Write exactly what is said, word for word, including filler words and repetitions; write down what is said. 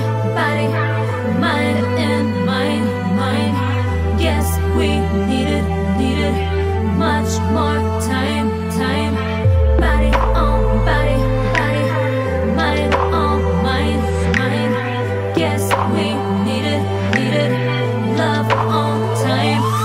body, mind and mind, mind. Guess we needed, needed much more time, time. Body on body, body, mind on mind, mind. Guess we needed, needed love on time.